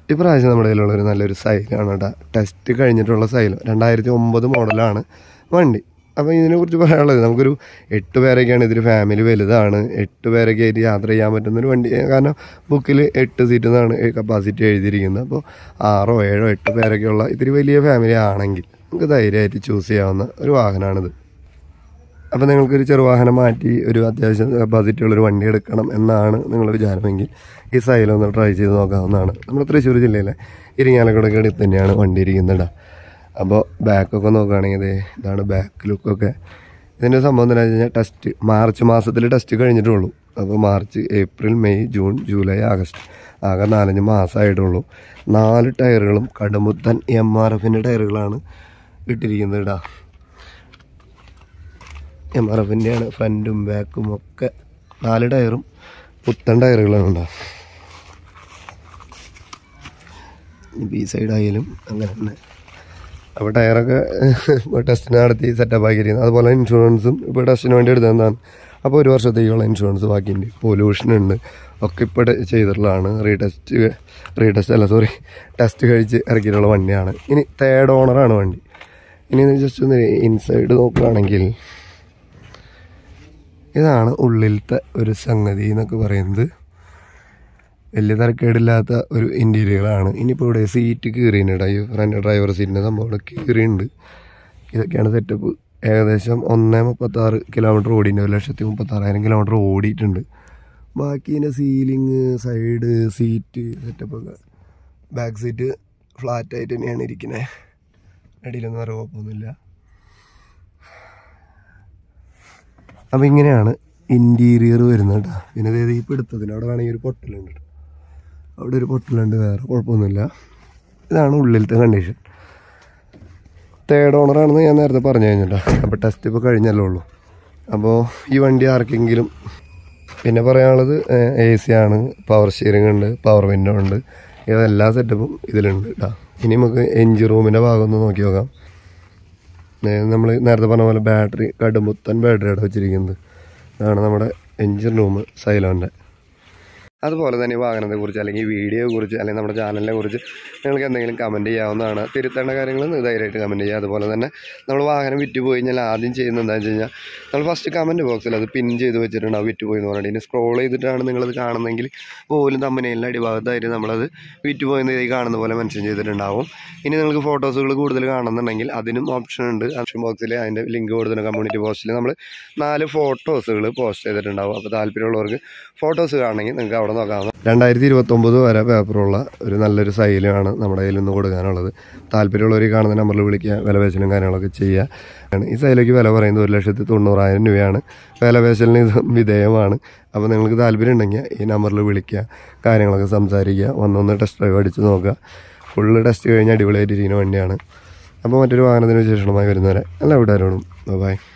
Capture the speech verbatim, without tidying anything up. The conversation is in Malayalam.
ഇപ്രാവശ്യം നമ്മുടെ കയ്യിലുള്ളൊരു നല്ലൊരു സൈലാണ് കേട്ടോ. ടെസ്റ്റ് കഴിഞ്ഞിട്ടുള്ള സൈലം, രണ്ടായിരത്തി ഒമ്പത് മോഡലാണ് വണ്ടി. അപ്പോൾ ഇതിനെക്കുറിച്ച് പറയാനുള്ളത്, നമുക്കൊരു എട്ട് പേരൊക്കെയാണ് ഇതിൽ, ഫാമിലി വലുതാണ്, എട്ട് പേരൊക്കെ ആയിട്ട് യാത്ര ചെയ്യാൻ പറ്റുന്നൊരു വണ്ടി. കാരണം ബുക്കിൽ എട്ട് സീറ്റ് എന്നാണ് കപ്പാസിറ്റി എഴുതിയിരിക്കുന്നത്. അപ്പോൾ ആറോ ഏഴോ എട്ട് പേരൊക്കെയുള്ള ഇത്തിരി വലിയ ഫാമിലി ആണെങ്കിൽ നമുക്ക് ധൈര്യമായിട്ട് ചൂസ് ചെയ്യാവുന്ന ഒരു വാഹനമാണിത്. അപ്പോൾ നിങ്ങൾക്കൊരു ചെറുവാഹനം മാറ്റി ഒരു അത്യാവശ്യം കപ്പാസിറ്റി ഉള്ളൊരു വണ്ടി എടുക്കണം എന്നാണ് നിങ്ങളുടെ വിചാരമെങ്കിൽ ഈ സൈലം ഒന്ന് ട്രൈ ചെയ്ത് നോക്കാവുന്നതാണ്. നമ്മുടെ തൃശ്ശൂർ ജില്ലയിലെ ഇരിങ്ങാലക്കുടയ്ക്ക് അടുത്ത് തന്നെയാണ് വണ്ടി ഇരിക്കുന്നത്. അപ്പോൾ ബാക്കൊക്കെ നോക്കുകയാണെങ്കിൽ ഇതാണ് ബാക്ക് ലുക്കൊക്കെ. ഇതിൻ്റെ സംഭവം എന്താണെന്ന് വെച്ച് കഴിഞ്ഞാൽ ടെസ്റ്റ് മാർച്ച് മാസത്തിൽ ടെസ്റ്റ് കഴിഞ്ഞിട്ടുള്ളൂ. അപ്പോൾ March, April, May, June, July, August ആകെ നാലഞ്ച് മാസമായിട്ടുള്ളൂ. നാല് ടയറുകളും കടുമുത്തൻ എം ആർ എഫിൻ്റെ ടയറുകളാണ് ഇട്ടിരിക്കുന്നത് ഇടാ. എം ആർ എഫിൻ്റെയാണ് ഫ്രണ്ടും ബാക്കും ഒക്കെ. നാല് ടയറും പുത്തൻ ടയറുകളാണ് ഉണ്ടാകും. ബി സൈഡായാലും അങ്ങനെ തന്നെ. അപ്പോൾ ടയറൊക്കെ ടെസ്റ്റിന് നടത്തി സെറ്റപ്പ് ആക്കിയിരിക്കുന്നത്. അതുപോലെ ഇൻഷുറൻസും ഇപ്പോൾ ടെസ്റ്റിന് വേണ്ടി എടുത്തതാണ്. അപ്പോൾ ഒരു വർഷത്തേക്കുള്ള ഇൻഷുറൻസ് ബാക്കിയുണ്ട്. പൊല്യൂഷൻ ഉണ്ട്, ഒക്കെ ഇപ്പോൾ ചെയ്തിട്ടുള്ളതാണ്. റീടെസ്റ്റ് റീടെസ്റ്റ് അല്ല സോറി ടെസ്റ്റ് കഴിച്ച് ഇറക്കിയിട്ടുള്ള വണ്ടിയാണ്. ഇനി തേർഡ് ഓണറാണ് വണ്ടി. ഇനി ജസ്റ്റ് ഒന്ന് ഇൻസൈഡ് നോക്കുകയാണെങ്കിൽ ഇതാണ് ഉള്ളിലത്തെ ഒരു സംഗതി എന്നൊക്കെ പറയുന്നത്. വലിയ തരക്കേടില്ലാത്ത ഒരു ഇൻറ്റീരിയറാണ്. ഇനിയിപ്പോൾ ഇവിടെ സീറ്റ് കീറിയിട്ടുണ്ട്. ഈ ഫ്രണ്ട് ഡ്രൈവർ സീറ്റിൻ്റെ സംഭവം ഇവിടെ കീറിയുണ്ട്. ഇതൊക്കെയാണ് സെറ്റപ്പ്. ഏകദേശം ഒന്നേ മുപ്പത്താറ് കിലോമീറ്റർ ഓടിയിട്ടുണ്ട്. ഒരു ലക്ഷത്തി മുപ്പത്താറായിരം കിലോമീറ്റർ ഓടിയിട്ടുണ്ട്. ബാക്കി ഇതിൻ്റെ സീലിങ്, സൈഡ് സീറ്റ് സെറ്റപ്പൊക്കെ, ബാക്ക് സീറ്റ് ഫ്ലാറ്റായിട്ട് തന്നെയാണ് ഇരിക്കുന്നത്. അടിയിലൊന്നും വേറെ കുഴപ്പമൊന്നുമില്ല. അപ്പോൾ ഇങ്ങനെയാണ് ഇൻറ്റീരിയർ വരുന്നത് കേട്ടോ. പിന്നെ അതായത് ഈ പിടുത്തത്തിന് അവിടെ വേണമെങ്കിൽ ഒരു പൊട്ടലുണ്ട് കേട്ടോ. അവിടെ ഒരു പൊട്ടലുണ്ട്, വേറെ കുഴപ്പമൊന്നുമില്ല. ഇതാണ് ഉള്ളിലത്തെ കണ്ടീഷൻ. തേർഡ് ഓണറാണെന്ന് ഞാൻ നേരത്തെ പറഞ്ഞു കഴിഞ്ഞിട്ടാ. അപ്പോൾ ടെസ്റ്റ് ഇപ്പോൾ കഴിഞ്ഞല്ലേ ഉള്ളൂ. അപ്പോൾ ഈ വണ്ടി ആർക്കെങ്കിലും, പിന്നെ പറയാനുള്ളത് എ സി ആണ്, പവർ സ്റ്റിയറിംഗ് ഉണ്ട്, പവർ വിൻഡോ ഉണ്ട്, ഇതെല്ലാ സെറ്റപ്പും ഇതിലുണ്ട് കേട്ടോ. ഇനി നമുക്ക് എൻജിൻ റൂമിൻ്റെ ഭാഗം ഒന്ന് നോക്കി നോക്കാം. നമ്മൾ നേരത്തെ പറഞ്ഞ പോലെ ബാറ്ററി കടുമുത്തൻ ബാറ്ററിയാണ് വെച്ചിരിക്കുന്നത്. ഇതാണ് നമ്മുടെ എൻജിൻ റൂം സൈലോൻ്റെ. അതുപോലെ തന്നെ വാഹനത്തെക്കുറിച്ച് അല്ലെങ്കിൽ വീഡിയോയെക്കുറിച്ച് അല്ലെങ്കിൽ നമ്മുടെ ചാനലിനെ കുറിച്ച് നിങ്ങൾക്ക് എന്തെങ്കിലും കമൻറ്റ് ചെയ്യാവുന്നതാണ്. തിരുത്തേണ്ട കാര്യങ്ങൾ ധൈര്യമായിട്ട് കമൻറ്റ് ചെയ്യുക. അതുപോലെ തന്നെ നമ്മൾ വാഹനം വിറ്റ് പോയി കഴിഞ്ഞാൽ ആദ്യം ചെയ്യുന്നത് എന്താണെന്ന് വെച്ച് കഴിഞ്ഞാൽ നമ്മൾ ഫസ്റ്റ് കമൻറ്റ് ബോക്സിൽ അത് പിൻ ചെയ്ത് വെച്ചിട്ടുണ്ടാവും വിറ്റ് പോയി എന്ന് പറഞ്ഞിട്ട്. ഇനി സ്ക്രോൾ ചെയ്തിട്ടാണ് നിങ്ങളത് കാണുന്നതെങ്കിൽ പോലും തമ്പനയിലെ അടിഭാഗത്തായിട്ട് നമ്മളത് വിറ്റ് പോയെന്ന് ഈ കാണുന്ന പോലെ മെൻഷൻ ചെയ്തിട്ടുണ്ടാവും. ഇനി നിങ്ങൾക്ക് ഫോട്ടോസുകൾ കൂടുതൽ കാണുന്നുണ്ടെങ്കിൽ അതിനും ഓപ്ഷൻ ഉണ്ട്. ഓപ്ഷൻ ബോക്സിൽ അതിൻ്റെ ലിങ്ക് കൊടുത്തിട്ടുണ്ട്. കമ്മ്യൂണിറ്റി പോസ്റ്റിൽ നമ്മൾ നാല് ഫോട്ടോസുകൾ പോസ്റ്റ് ചെയ്തിട്ടുണ്ടാവും. അപ്പോൾ താല്പര്യമുള്ളവർക്ക് ഫോട്ടോസ് കാണണമെങ്കിൽ നിങ്ങൾക്ക് അവിടെ നോക്കാം. രണ്ടായിരത്തി ഇരുപത്തൊമ്പത് വരെ പേപ്പറുള്ള ഒരു നല്ലൊരു സൈലാണ് നമ്മുടെ കയ്യിൽ നിന്ന് കൊടുക്കാനുള്ളത്. താല്പര്യമുള്ളവർ കാണുന്ന നമ്പറിൽ വിളിക്കുക, വിലപേശലും കാര്യങ്ങളൊക്കെ ചെയ്യുക. ഈ സൈലേക്ക് വില പറയുന്നത് ഒരു ലക്ഷത്തി തൊണ്ണൂറായിരം രൂപയാണ്. വിലപേശലിന് ഇത് വിധേയമാണ്. അപ്പോൾ നിങ്ങൾക്ക് താല്പര്യം ഉണ്ടെങ്കിൽ ഈ നമ്പറിൽ വിളിക്കുക, കാര്യങ്ങളൊക്കെ സംസാരിക്കുക, വന്നൊന്ന് ടെസ്റ്റ് ഡ്രൈവ് അടിച്ച് നോക്കുക. ഫുള്ള് ടെസ്റ്റ് കഴിഞ്ഞ് അടിപൊളിയായിട്ടിരിക്കുന്ന വണ്ടിയാണ്. അപ്പോൾ മറ്റൊരു വാഹനത്തിന് വിശേഷമായി വരുന്നവരെ എല്ലാ വീട്ടുകാരോടും ബൈ.